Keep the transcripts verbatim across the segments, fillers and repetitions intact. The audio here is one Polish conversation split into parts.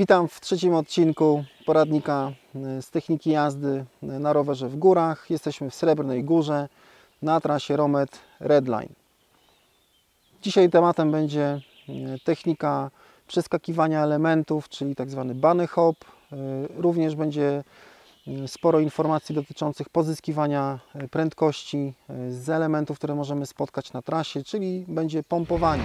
Witam w trzecim odcinku poradnika z techniki jazdy na rowerze w górach. Jesteśmy w Srebrnej Górze na trasie Romet Redline. Dzisiaj tematem będzie technika przeskakiwania elementów, czyli tak zwany bunny hop. Również będzie sporo informacji dotyczących pozyskiwania prędkości z elementów, które możemy spotkać na trasie, czyli będzie pompowanie.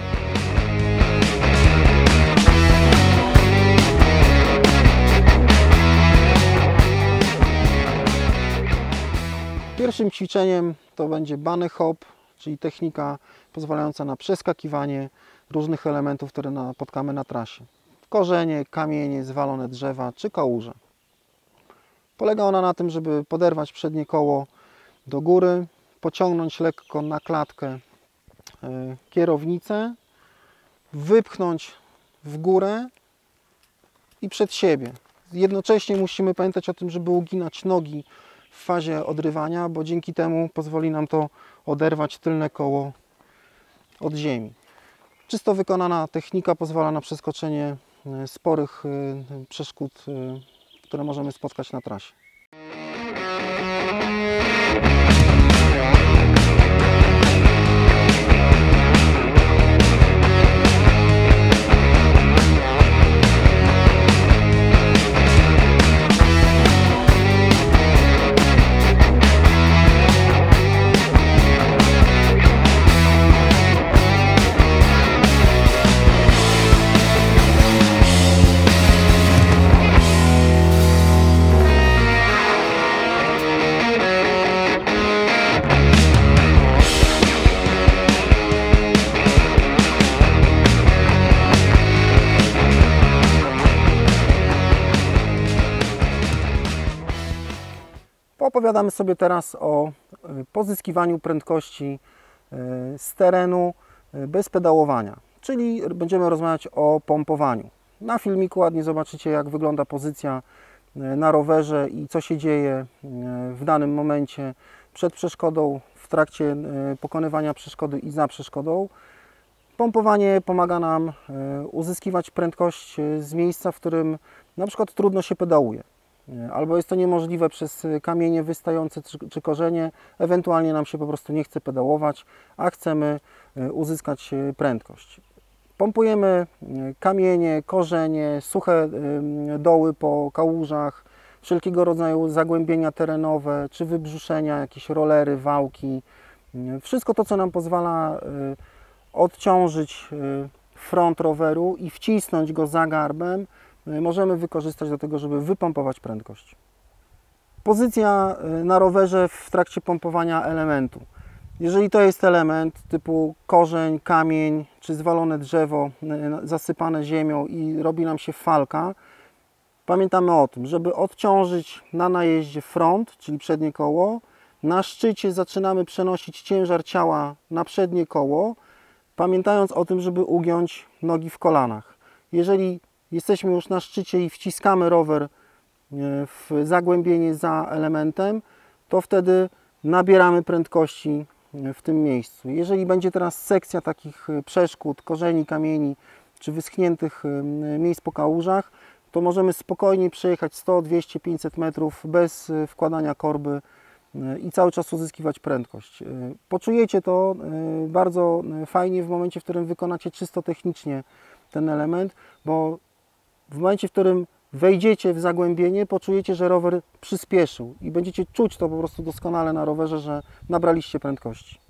Pierwszym ćwiczeniem to będzie bunny hop, czyli technika pozwalająca na przeskakiwanie różnych elementów, które napotkamy na trasie. Korzenie, kamienie, zwalone drzewa czy kałuże. Polega ona na tym, żeby poderwać przednie koło do góry, pociągnąć lekko na klatkę kierownicę, wypchnąć w górę i przed siebie. Jednocześnie musimy pamiętać o tym, żeby uginać nogi w fazie odrywania, bo dzięki temu pozwoli nam to oderwać tylne koło od ziemi. Czysto wykonana technika pozwala na przeskoczenie sporych przeszkód, które możemy spotkać na trasie. Opowiadamy sobie teraz o pozyskiwaniu prędkości z terenu bez pedałowania, czyli będziemy rozmawiać o pompowaniu. Na filmiku ładnie zobaczycie, jak wygląda pozycja na rowerze i co się dzieje w danym momencie przed przeszkodą, w trakcie pokonywania przeszkody i za przeszkodą. Pompowanie pomaga nam uzyskiwać prędkość z miejsca, w którym na przykład trudno się pedałuje. Albo jest to niemożliwe przez kamienie wystające czy korzenie, ewentualnie nam się po prostu nie chce pedałować, a chcemy uzyskać prędkość. Pompujemy kamienie, korzenie, suche doły po kałużach, wszelkiego rodzaju zagłębienia terenowe czy wybrzuszenia, jakieś rolery, wałki. Wszystko to, co nam pozwala odciążyć front roweru i wcisnąć go za garbem, możemy wykorzystać do tego, żeby wypompować prędkość. Pozycja na rowerze w trakcie pompowania elementu. Jeżeli to jest element typu korzeń, kamień czy zwalone drzewo zasypane ziemią i robi nam się falka, pamiętamy o tym, żeby odciążyć na najeździe front, czyli przednie koło. Na szczycie zaczynamy przenosić ciężar ciała na przednie koło, pamiętając o tym, żeby ugiąć nogi w kolanach. Jeżeli jesteśmy już na szczycie i wciskamy rower w zagłębienie za elementem, to wtedy nabieramy prędkości w tym miejscu. Jeżeli będzie teraz sekcja takich przeszkód, korzeni, kamieni czy wyschniętych miejsc po kałużach, to możemy spokojnie przejechać sto, dwieście, pięćset metrów bez wkładania korby i cały czas uzyskiwać prędkość. Poczujecie to bardzo fajnie w momencie, w którym wykonacie czysto technicznie ten element, bo w momencie, w którym wejdziecie w zagłębienie, poczujecie, że rower przyspieszył i będziecie czuć to po prostu doskonale na rowerze, że nabraliście prędkości.